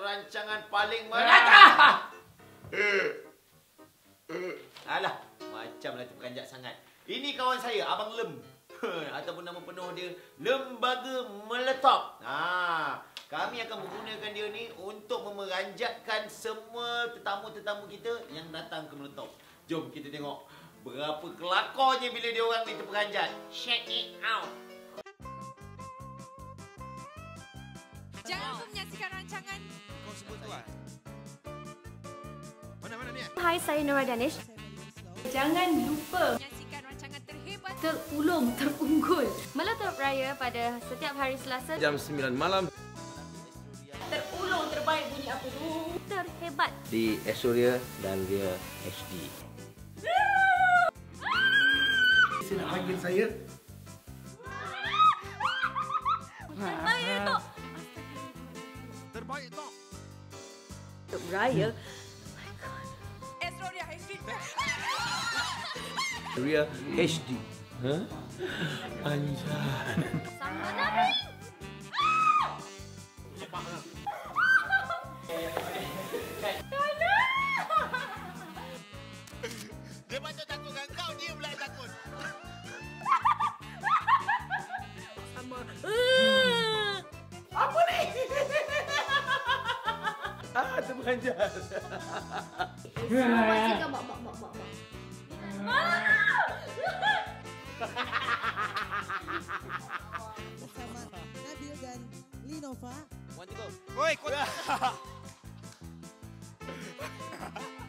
rancangan paling melata. Alah, macamlah terperanjat sangat. Ini kawan saya, Abang Lem. Ataupun nama penuh dia Lembaga MeleTOP. Kami akan menggunakan dia ni untuk memeranjatkan semua tetamu-tetamu kita yang datang ke MeleTOP. Jom kita tengok berapa kelakarnya bila dia orang ni terperanjat. Check it out. Jangan lupa menyaksikan rancangan. Kau sebut tuan. Mana ni? Hai, saya Nora Danish. Jangan lupa Menyaksikan rancangan terhebat, terulung, terunggul MeleTOP Raya pada setiap hari Selasa Jam 9 malam terulung, terbaik bunyi apa tu? Terhebat. Di Astoria dan dia HD. Saya nak panggil saya. Terbaik tu. terbaik tok. MeleTOP Raya. Esroria HD. Astoria HD. Anjay. Sama Nabi. Dia macam takut dengan kau, dia pula takut. Sama. Apa ni? Terperanjat. Sama cakap mak. Bersama Nabil dan Linova. Woi, kau